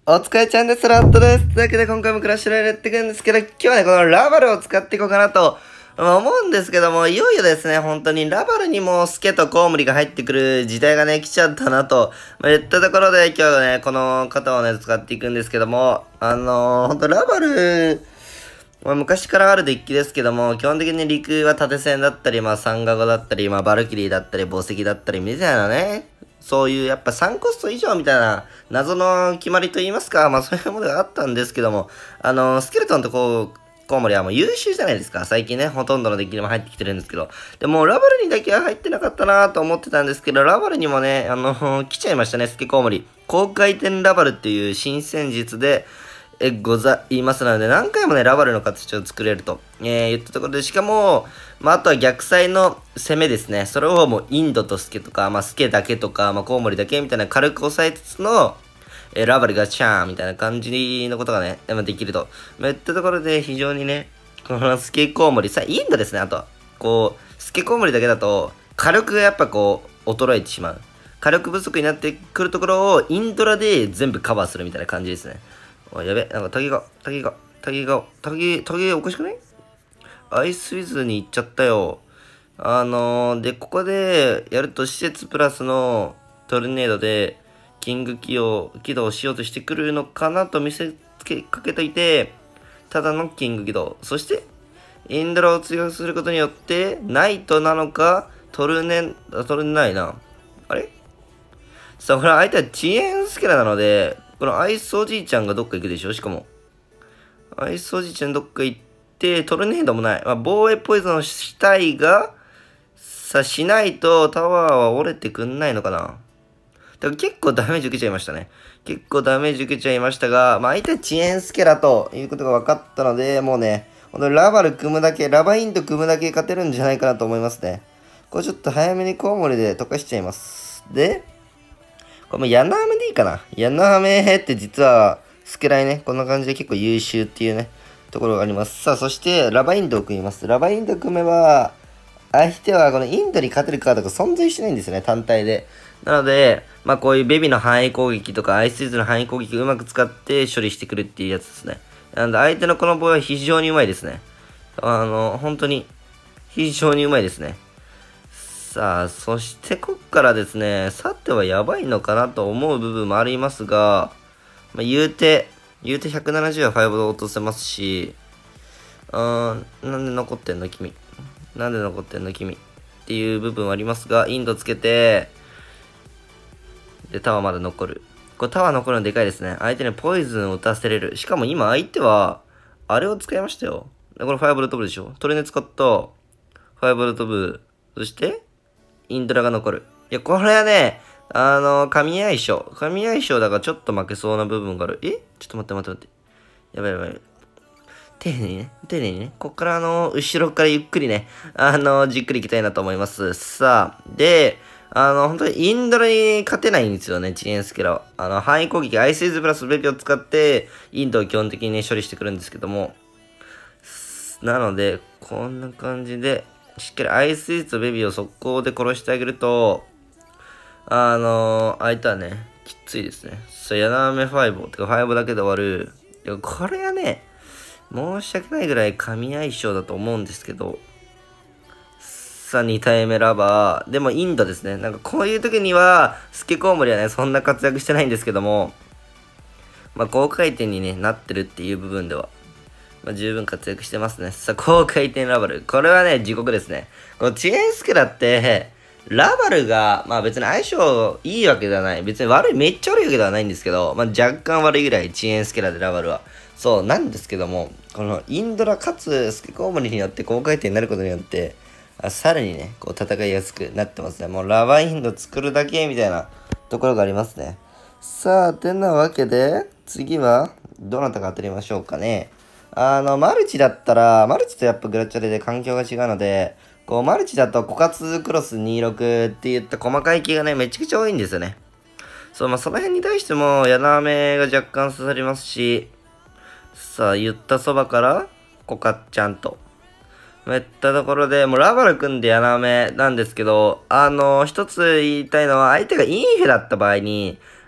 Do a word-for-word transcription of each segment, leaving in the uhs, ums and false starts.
お疲れちゃんです。ラットです。というわけで今回もクラッシュロイヤルやっていくんですけど、今日はね、このラバルを使っていこうかなと思うんですけども、いよいよですね、本当にラバルにもスケとコウモリが入ってくる時代がね、来ちゃったなと、まあ、言ったところで今日はね、この方をね、使っていくんですけども、あのー、本当ラバル、まあ、昔からあるデッキですけども、基本的に陸は縦線だったり、まあ、サンガゴだったり、まあ、バルキリーだったり、宝石だったり、みたいなね、そういうやっぱさんコスト以上みたいな謎の決まりと言いますか、まあそういうものがあったんですけども、あの、スケルトンとこう、コウモリはもう優秀じゃないですか。最近ね、ほとんどのデッキにも入ってきてるんですけど。でも、ラバルにだけは入ってなかったなと思ってたんですけど、ラバルにもね、あの、来ちゃいましたね、スケコウモリ。高回転ラバルっていう新戦術で、え、ございますので、何回もね、ラバルの形を作れると、えー、言ったところで、しかも、まあ、あとは逆サイの攻めですね。それをもうインドとスケとか、まあ、スケだけとか、まあ、コウモリだけみたいな軽く抑えつつの、えー、ラバルがシャーンみたいな感じのことがね、まあ、できると。まあ、言ったところで非常にね、このスケコウモリ、さ、インドですね、あとは。こう、スケコウモリだけだと、火力がやっぱこう、衰えてしまう。火力不足になってくるところを、インドラで全部カバーするみたいな感じですね。おい、やべ、なんか、タギが、タギが、タギが、タギ、タギおかしくない？アイスウィズに行っちゃったよ。あのー、で、ここでやると施設プラスのトルネードで、キング起用、起動しようとしてくるのかなと見せつけかけといて、ただのキング起動。そして、インドラを追加することによって、ナイトなのか、トルネ、トルネないな。あれさあ、これ相手は遅延スケラなので、このアイスおじいちゃんがどっか行くでしょしかも。アイスおじいちゃんどっか行って、トルネードもない。まあ、防衛ポイズンをしたいが、さあ、しないとタワーは折れてくんないのかな。だから結構ダメージ受けちゃいましたね。結構ダメージ受けちゃいましたが、まあ、相手は遅延スケラということが分かったので、もうね、このラバル組むだけ、ラバインと組むだけ勝てるんじゃないかなと思いますね。これちょっと早めにコウモリで溶かしちゃいます。で、これもヤナハメでいいかな。ヤナハメって実は、スケライね、こんな感じで結構優秀っていうね、ところがあります。さあ、そして、ラバインドを組みます。ラバインド組めば、相手はこのインドに勝てるカードが存在してないんですよね、単体で。なので、まあこういうベビの範囲攻撃とか、アイスイズの範囲攻撃をうまく使って処理してくるっていうやつですね。なので、相手のこの防衛は非常にうまいですね。あの、本当に、非常にうまいですね。さあ、そしてこっからですね、さてはやばいのかなと思う部分もありますが、まあ、言うて、言うてひゃくななじゅうはごで落とせますし、うーん、なんで残ってんの君。なんで残ってんの君。っていう部分はありますが、インドつけて、で、タワーまだ残る。これタワー残るのでかいですね。相手にポイズンを打たせれる。しかも今相手は、あれを使いましたよ。これファイアボール飛ぶでしょ。トレネ使った、ファイアボール飛ぶ。そして、インドラが残る。いや、これはね、あの、神相性。神相性だからちょっと負けそうな部分がある。えちょっと待って待って待って。やばいやばい。丁寧にね、丁寧にね。こっからあの、後ろからゆっくりね、あの、じっくり行きたいなと思います。さあ、で、あの、本当にインドラに勝てないんですよね、チエンスケラは。あの、範囲攻撃、アイスイズプラスベビを使って、インドを基本的にね、処理してくるんですけども。なので、こんな感じで、しっかりアイスイズとベビーを速攻で殺してあげると、あのー、相手はね、きついですね。そう、ヤナメファイブ、てかファイブだけで終わる。いや、これはね、申し訳ないぐらい神相性だと思うんですけど、さあ、に体目ラバー。でも、インドですね。なんか、こういう時には、スケコウモリはね、そんな活躍してないんですけども、まあ、高回転に、ね、なってるっていう部分では、まあ、十分活躍してますね。さあ、高回転ラバル。これはね、地獄ですね。このチェーンスケラって、ラバルが、まあ別に相性いいわけではない。別に悪い、めっちゃ悪いわけではないんですけど、まあ若干悪いぐらい、遅延スケラでラバルは。そう、なんですけども、このインドラかつスケコウモリによって高回転になることによって、あさらにね、こう戦いやすくなってますね。もうラバインド作るだけみたいなところがありますね。さあ、てなわけで、次は、どなたか当たりましょうかね。あの、マルチだったら、マルチとやっぱグラチャレで環境が違うので、こう、マルチだと、枯渇クロスにじゅうろくって言った細かい気がね、めちゃくちゃ多いんですよね。そう、まあ、その辺に対しても、ヤナメが若干刺さりますし、さあ、言ったそばから、コカッちゃんと。めったところで、もうラバル組んでヤナメなんですけど、あの、一つ言いたいのは、相手がインフェだった場合に、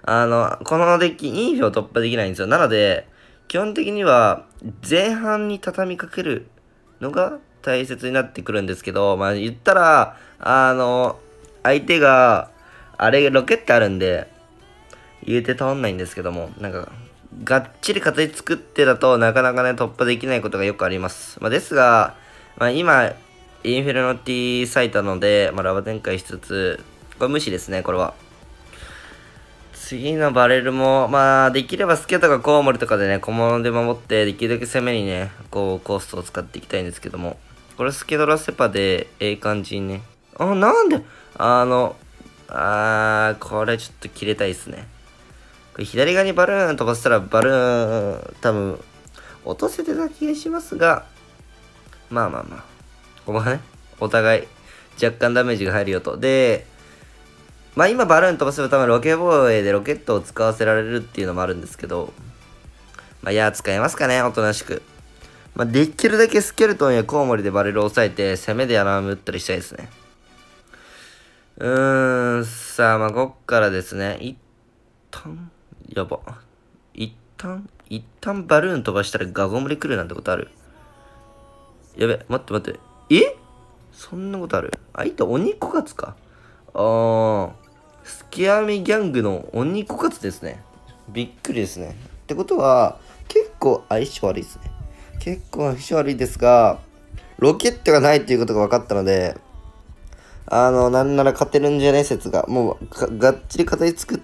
あの、このデッキ、インフェを突破できないんですよ。なので、基本的には、前半に畳みかけるのが大切になってくるんですけど、まあ言ったら、あの、相手が、あれ、ロケットあるんで、言うて通んないんですけども、なんか、がっちり形作ってだとなかなかね、突破できないことがよくあります。まあ、ですが、まあ、今、インフェルノティ咲いたので、まあ、ラバ展開しつつ、これ無視ですね、これは。次のバレルも、まあ、できればスケとかコウモリとかでね、小物で守って、できるだけ攻めにね、こう、コーストを使っていきたいんですけども、これスケドラセパで、ええ感じにね、あ、なんで、あの、あー、これちょっと切れたいですね。これ左側にバルーン飛ばしたらバルーン、多分、落とせてた気がしますが、まあまあまあ。ここはね、お互い若干ダメージが入るよと。で、まあ今バルーン飛ばせば多分ロケ防衛でロケットを使わせられるっていうのもあるんですけど、まあいや、使えますかね、おとなしく。まあできるだけスケルトンやコウモリでバレルを抑えて、攻めでアラーム打ったりしたいですね。うーん、さあ、まあこっからですね、一旦、やば。一旦、一旦バルーン飛ばしたらガゴムレ来るなんてことある？やべ、待って待って。え？そんなことある？相手鬼コカツか。あー、スキアミギャングの鬼コカツですね。びっくりですね。ってことは、結構相性悪いですね。結構相性悪いですが、ロケットがないということが分かったので、あの、なんなら勝てるんじゃね説が、もうが、がっちり形作って、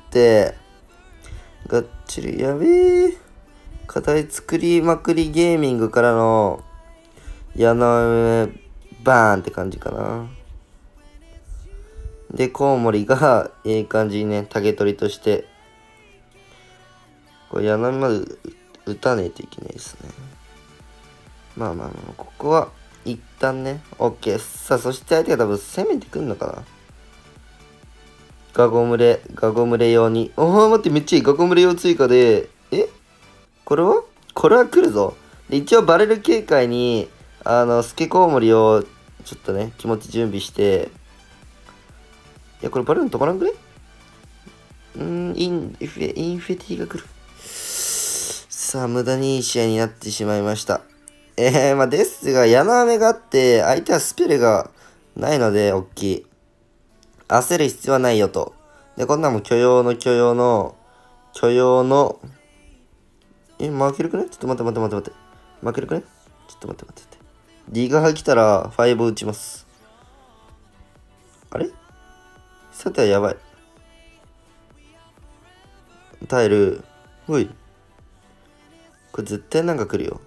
がっちり、やべえ。形作りまくりゲーミングからの、矢の上、バーンって感じかな。で、コウモリが、ええ感じにね、タゲ取りとして、これ矢の上まで打たねえといけないですね。まあまあまあ、ここは、一旦ね、OK。さあ、そして相手が多分攻めてくんのかな。ガゴムレ、ガゴムレ用に。おー、待って、めっちゃいい。ガゴムレ用追加で、えこれはこれは来るぞ。で、一応バレル警戒に、あの、スケコウモリを、ちょっとね、気持ち準備して、いや、これバルーン止まらんくねうーん、インフェ、インフェティが来る。さあ、無駄にいい試合になってしまいました。えー、まあ、ですが、矢の雨があって、相手はスペルがないので、大きい。焦る必要はないよと。で、こんなんも許容の許容の、許容の、え、負けるくねちょっと待って待って待って待って。負けるくねちょっと待って待って待って。ディガー来たら、ファイブ打ちます。あれさてはやばい。耐える。ほい。これ絶対なんか来るよ。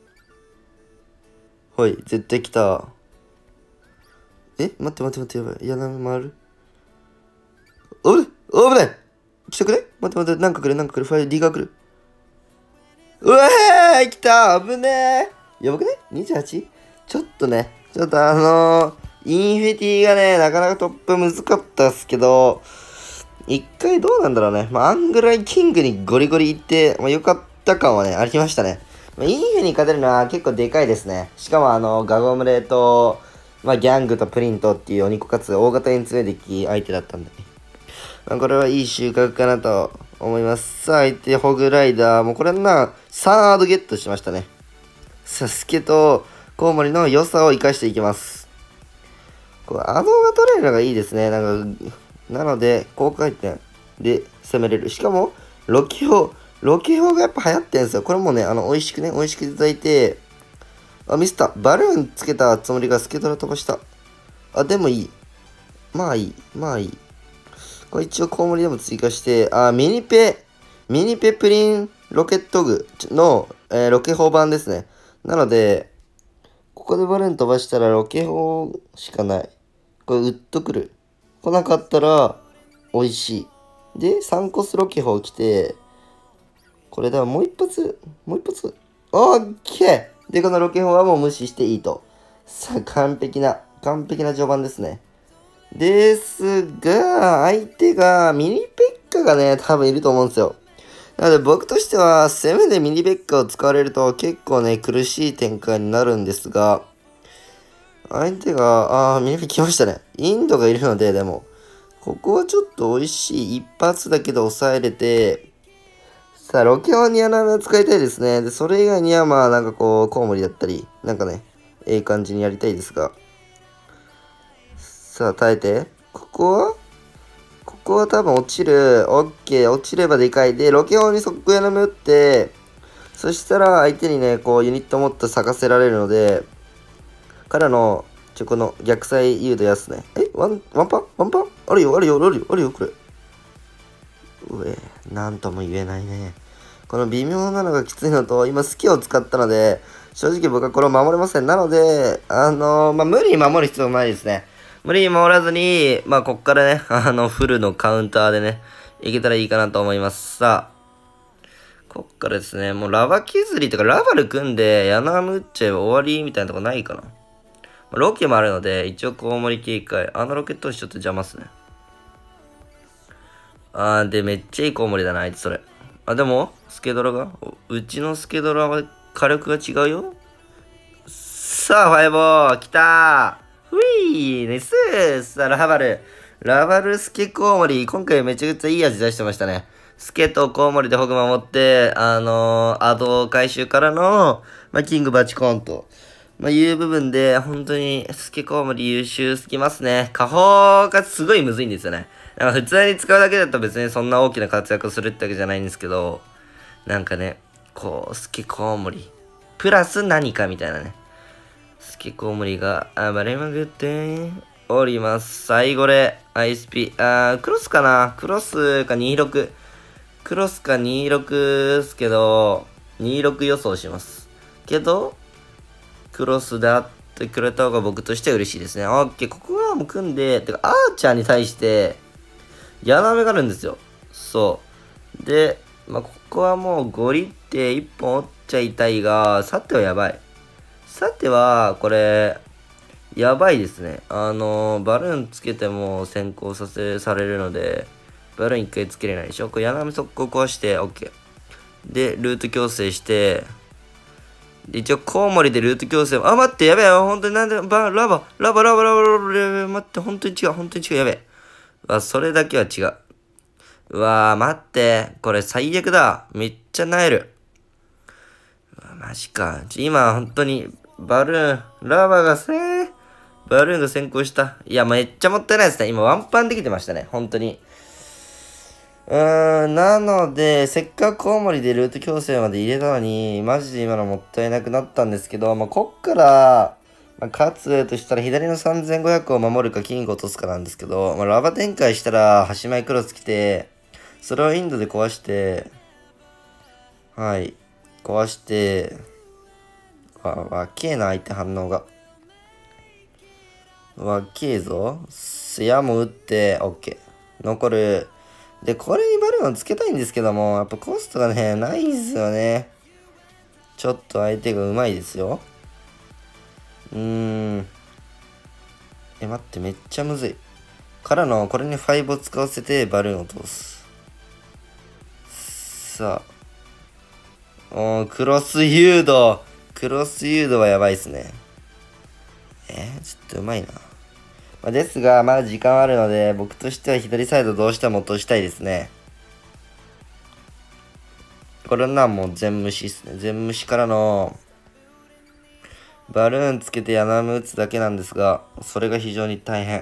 ほい、絶対来た。え待って待って待って、やばい。いや、なめ回る。おい危ない来てくれ待って待って、なんか来る、なんか来る。ファイ、ディガー来る。うわー来た危ねーやばくね ?にじゅうはち? ちょっとね、ちょっとあのー、インフィティがね、なかなかトップ難かったっすけど、一回どうなんだろうね。まあ、あんぐらいキングにゴリゴリいって、まあ、よかった感はね、ありましたね。まあ、インフィに勝てるのは結構でかいですね。しかもあの、ガゴムレと、まあ、ギャングとプリントっていう鬼コかつ大型に強いデッキ相手だったんでね。まあ、これはいい収穫かなと思います。さあ、相手ホグライダー。もうこれな、さんアードゲットしましたね。サスケとコウモリの良さを生かしていきます。これ、アドが取れるのがいいですね。なんか、なので、高回転で攻めれる。しかも、ロケ砲、ロケ砲がやっぱ流行ってるんですよ。これもね、あの、美味しくね、美味しくいただいて、あ、ミスった。バルーンつけたつもりがスケトラ飛ばした。あ、でもいい。まあいい。まあいい。これ一応コウモリでも追加して、あ、ミニペ、ミニペプリンロケット具の、えー、ロケ砲版ですね。なので、ここでバルーン飛ばしたらロケ砲しかない。これウッとくる。来なかったら美味しい。で、さんコスロケ砲来て、これだ、もう一発、もう一発。オッケーで、このロケ砲はもう無視していいと。さあ、完璧な、完璧な序盤ですね。ですが、相手がミニペッカがね、多分いると思うんですよ。なので僕としては、攻めでミニペッカを使われると結構ね、苦しい展開になるんですが、相手が、あー、ミニペッカ来ましたね。インドがいるので、でも、 ここはちょっと美味しい。一発だけで抑えれて、さあ、ロケオンに穴を使いたいですね。で、それ以外にはまあ、なんかこう、コウモリだったり、なんかね、ええ感じにやりたいですが。さあ、耐えて。ここはここは多分落ちる。オッケー。落ちればでかい。で、ロケオンに速攻やなめ打って、そしたら相手にね、こう、ユニットもっと咲かせられるので、からの、ちょ、この逆サイ誘導やすね。えワン、ワンパンワンパンあるよ、あるよ、あるよ、あるよ、これ。うえ、なんとも言えないね。この微妙なのがきついのと、今、スキを使ったので、正直僕はこれを守れません。なので、あのー、まあ、無理に守る必要もないですね。無理に守らずに、まあ、こっからね、あの、フルのカウンターでね、いけたらいいかなと思います。さあ、こっからですね、もうラバ削りとかラバル組んで、ヤナム打っちゃえば終わりみたいなとこないかな。まあ、ロケもあるので、一応コウモリ警戒。あのロケットちょっと邪魔っすね。あー、で、めっちゃいいコウモリだな、あいつそれ。あ、でも、スケドラがうちのスケドラは火力が違うよ。さあ、ファイボー、来たー。ふいー、ナイス。さあ、ラバル。ラバルスケコウモリ。今回めちゃくちゃいい味出してましたね。スケとコウモリでホグ守って、あのー、アド回収からの、まあ、キングバチコンと、まあ、いう部分で、本当に、スケコウモリ優秀すぎますね。下方がすごいむずいんですよね。なんか普通に使うだけだと別にそんな大きな活躍をするってわけじゃないんですけど、なんかね、こう、スケコウモリ。プラス何かみたいなね。スケコウモリが暴れまくっております。最後で、アイスピ、あー、クロスかなクロスかにじゅうろく。クロスかにじゅうろくっすけど、にじゅうろく予想します。けど、クロスであってくれた方が僕としては嬉しいですね。オッケー、ここはもう組んで、てか、アーチャーに対して、ヤナメがあるんですよ。そう。で、まあ、ここはもうゴリって一本折っちゃいたいが、さてはやばい。さては、これ、やばいですね。あのー、バルーンつけても先行させ、されるので、バルーン一回つけれないでしょ。これ、ヤナメ速攻壊して、オッケー。で、ルート矯正して、で、一応、コウモリでルート矯正。あ、待って、やべえ、本当になんで、バ、ラバ、ラバ、ラバ、ラバ、ラバ、ラバ、待って、本当に違う、本当に違う、やべえ。わ、それだけは違う。うわー、待って。これ最悪だ。めっちゃ萎える。うわ、マジか。ち今、本当に、バルーン、ラバがせー、バルーンが先行した。いや、めっちゃもったいないですね。今、ワンパンできてましたね。本当に。うーん、なので、せっかくコウモリでルート矯正まで入れたのに、マジで今のもったいなくなったんですけど、まあ、こっから、まあ、勝つとしたら左のさんぜんごひゃくを守るかキング落とすかなんですけど、まあ、ラバ展開したら端前クロス来て、それをインドで壊して、はい、壊して、わ、わけえな、相手反応が。わけえぞ。スヤも打って、オッケー。残る。で、これにバルーンをつけたいんですけども、やっぱコストがね、ないんですよね。ちょっと相手がうまいですよ。うーん。え、待って、めっちゃむずい。からの、これにファイブを使わせてバルーンを通す。さあ。おー、クロス誘導。クロス誘導はやばいっすね。えー、ちょっとうまいな。まあ、ですが、まだ時間あるので、僕としては左サイドどうしても落としたいですね。これな、もう全無視っすね。全無視からの、バルーンつけてヤナム打つだけなんですが、それが非常に大変。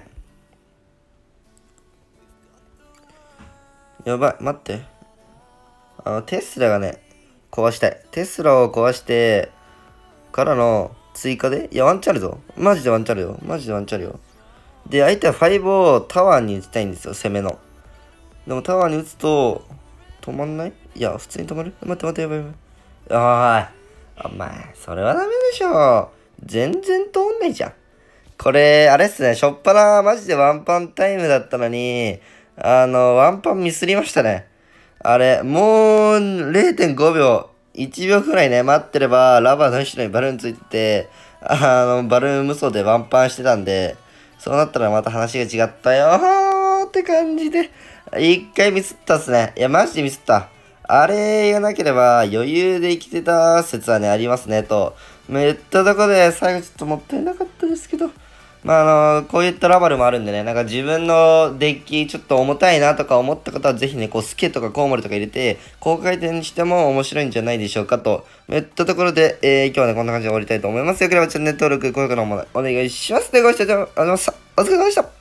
やばい、待って。あの、テスラがね、壊したい。テスラを壊して、からの追加で、いや、ワンチャンあるぞ。マジでワンチャンあるよ。マジでワンチャンあるよ。で、相手はファイブをタワーに打ちたいんですよ、攻めの。でもタワーに打つと、止まんないいや、普通に止まる待って待って、やばいやばい。おい。お前、それはダメでしょ。全然通んないじゃん。これ、あれっすね、しょっぱな、マジでワンパンタイムだったのに、あの、ワンパンミスりましたね。あれ、もう、れいてんごびょう、いちびょうくらいね、待ってれば、ラバーの後ろにバルーンついてて、あの、バルーン無双でワンパンしてたんで、そうなったらまた話が違ったよーって感じで、一回ミスったっすね。いや、マジでミスった。あれがなければ余裕で生きてた説はね、ありますね、と。めったとこで最後ちょっともったいなかったですけど、 まあ、あの、こういったラバルもあるんでね、なんか自分のデッキちょっと重たいなとか思った方はぜひね、こう、スケとかコウモリとか入れて、高回転にしても面白いんじゃないでしょうかと。いったところで、えー、今日はね、こんな感じで終わりたいと思います。よければチャンネル登録、高評価の方もお願いします。で、ご視聴ありがとうございました。お疲れ様でした。